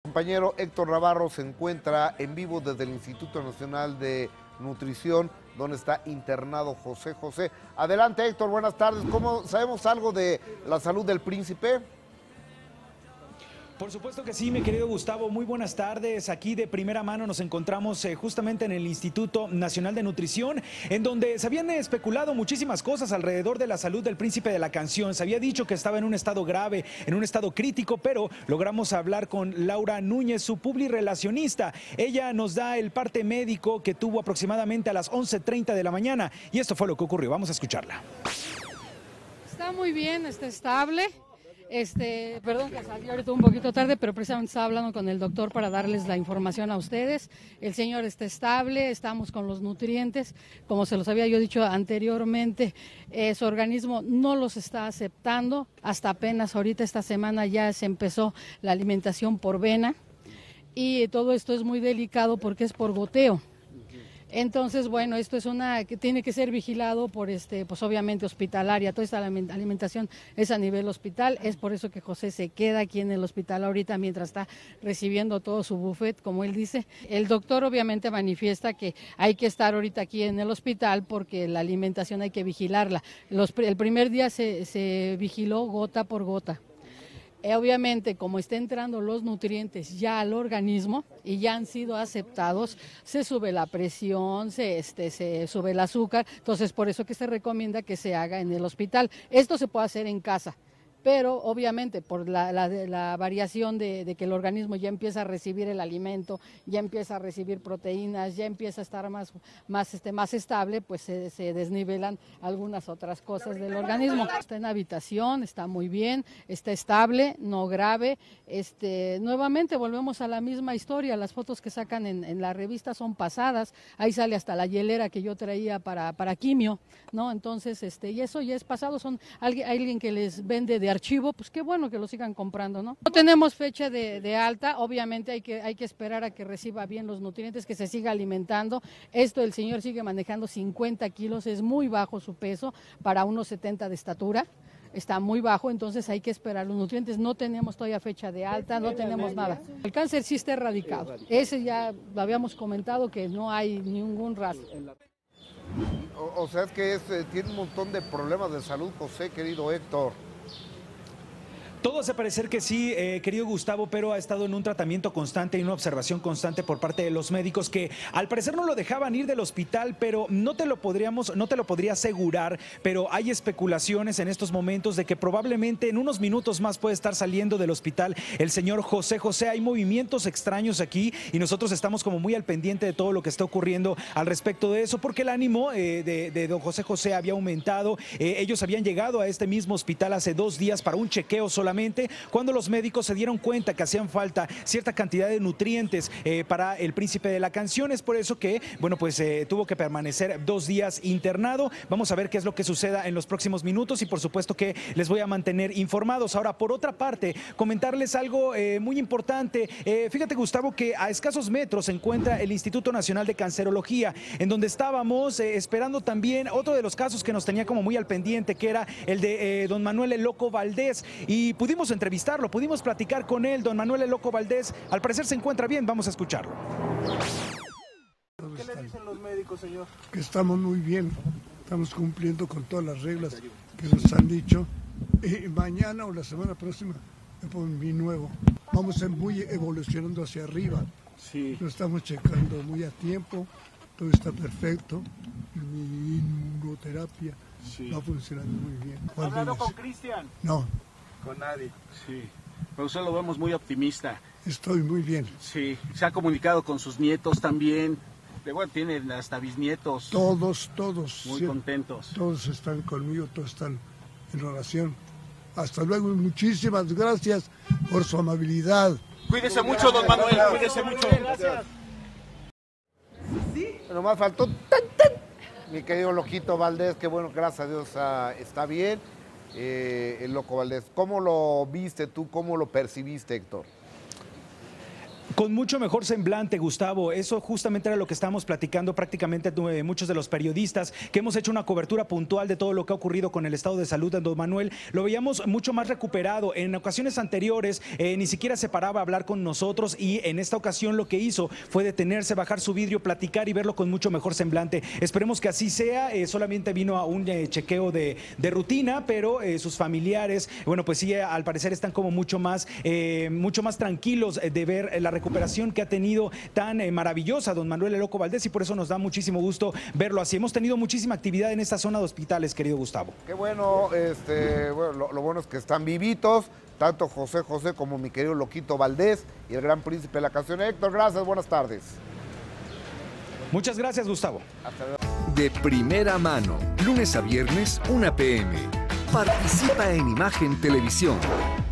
Compañero Héctor Navarro se encuentra en vivo desde el Instituto Nacional de Nutrición, donde está internado José José. Adelante, Héctor, buenas tardes. ¿Cómo sabemos algo de la salud del príncipe? Por supuesto que sí, mi querido Gustavo, muy buenas tardes. Aquí de primera mano nos encontramos justamente en el Instituto Nacional de Nutrición, en donde se habían especulado muchísimas cosas alrededor de la salud del príncipe de la canción. Se había dicho que estaba en un estado grave, en un estado crítico, pero logramos hablar con Laura Núñez, su publirelacionista. Ella nos da el parte médico que tuvo aproximadamente a las 11:30 de la mañana, y esto fue lo que ocurrió. Vamos a escucharla. Está muy bien, está estable. Perdón que salí ahorita un poquito tarde, pero precisamente estaba hablando con el doctor para darles la información a ustedes. El señor está estable, estamos con los nutrientes, como se los había yo dicho anteriormente, su organismo no los está aceptando, hasta apenas ahorita esta semana ya se empezó la alimentación por vena y todo esto es muy delicado porque es por goteo. Entonces, bueno, esto es una que tiene que ser vigilado por pues obviamente hospitalaria. Toda esta alimentación es a nivel hospital. Es por eso que José se queda aquí en el hospital ahorita mientras está recibiendo todo su buffet, como él dice. El doctor obviamente manifiesta que hay que estar ahorita aquí en el hospital porque la alimentación hay que vigilarla. El primer día se vigiló gota por gota. Obviamente, como está entrando los nutrientes ya al organismo y ya han sido aceptados, se sube la presión, se sube el azúcar, entonces por eso que se recomienda que se haga en el hospital. Esto se puede hacer en casa, pero obviamente por la variación de que el organismo ya empieza a recibir el alimento, ya empieza a recibir proteínas, ya empieza a estar más estable, pues se desnivelan algunas otras cosas del organismo. Está en habitación, está muy bien, está estable, no grave. Nuevamente volvemos a la misma historia, las fotos que sacan en la revista son pasadas, ahí sale hasta la hielera que yo traía para quimio, ¿no? Entonces, y eso ya es pasado, son alguien que les vende de archivo, pues qué bueno que lo sigan comprando, ¿no? No tenemos fecha de alta, obviamente hay que esperar a que reciba bien los nutrientes, que se siga alimentando. El señor sigue manejando 50 kilos, es muy bajo su peso para unos 70 de estatura. Está muy bajo, entonces hay que esperar los nutrientes. No tenemos todavía fecha de alta, no tenemos nada. El cáncer sí está erradicado. Ese ya lo habíamos comentado que no hay ningún rastro. O sea, es que tiene un montón de problemas de salud, José, querido Héctor. Todo hace parecer que sí, querido Gustavo, pero ha estado en un tratamiento constante y una observación constante por parte de los médicos que al parecer no lo dejaban ir del hospital, pero no te lo podría asegurar, pero hay especulaciones en estos momentos de que probablemente en unos minutos más puede estar saliendo del hospital el señor José José. Hay movimientos extraños aquí y nosotros estamos como muy al pendiente de todo lo que está ocurriendo al respecto de eso, porque el ánimo de don José José había aumentado. Ellos habían llegado a este mismo hospital hace 2 días para un chequeo solamente, cuando los médicos se dieron cuenta que hacían falta cierta cantidad de nutrientes para el príncipe de la canción. Es por eso que, bueno, pues tuvo que permanecer 2 días internado. Vamos a ver qué es lo que suceda en los próximos minutos y por supuesto que les voy a mantener informados. Ahora, por otra parte, comentarles algo muy importante. Fíjate, Gustavo, que a escasos metros se encuentra el Instituto Nacional de Cancerología, en donde estábamos esperando también otro de los casos que nos tenía como muy al pendiente, que era el de don Manuel El Loco Valdés, y pudimos entrevistarlo, pudimos platicar con él. Don Manuel El Loco Valdés, al parecer se encuentra bien, vamos a escucharlo. ¿Qué le dicen los médicos, señor? Que estamos muy bien, estamos cumpliendo con todas las reglas que nos han dicho. Y mañana o la semana próxima me pongo mi nuevo. Vamos muy evolucionando hacia arriba. Sí. Lo estamos checando muy a tiempo, todo está perfecto. Mi inmunoterapia va funcionando muy bien. ¿Ha hablado con Cristian? No. Con nadie, sí. Pero usted lo vemos muy optimista. Estoy muy bien. Sí, se ha comunicado con sus nietos también. Bueno, tienen hasta bisnietos. Todos. Muy contentos. Todos están conmigo, todos están en oración. Hasta luego y muchísimas gracias por su amabilidad. Cuídese mucho, don Manuel, cuídese mucho. Gracias. Pero más faltó mi querido Loquito Valdés, que bueno, gracias a Dios está bien. El Loco Valdés, ¿cómo lo viste tú? ¿Cómo lo percibiste, Héctor? Con mucho mejor semblante, Gustavo. Eso justamente era lo que estábamos platicando prácticamente muchos de los periodistas, que hemos hecho una cobertura puntual de todo lo que ha ocurrido con el estado de salud de don Manuel. Lo veíamos mucho más recuperado. En ocasiones anteriores ni siquiera se paraba a hablar con nosotros, y en esta ocasión lo que hizo fue detenerse, bajar su vidrio, platicar y verlo con mucho mejor semblante. Esperemos que así sea. Solamente vino a un chequeo de rutina, pero sus familiares, bueno, pues sí, al parecer están como mucho más tranquilos de ver la recuperación que ha tenido tan maravillosa don Manuel El Loco Valdés, y por eso nos da muchísimo gusto verlo así. Hemos tenido muchísima actividad en esta zona de hospitales, querido Gustavo. Qué bueno, lo bueno es que están vivitos, tanto José José como mi querido Loquito Valdés y el gran príncipe de la canción. Héctor, gracias, buenas tardes. Muchas gracias, Gustavo. Hasta luego. De primera mano, lunes a viernes, 1 p.m. Participa en Imagen Televisión.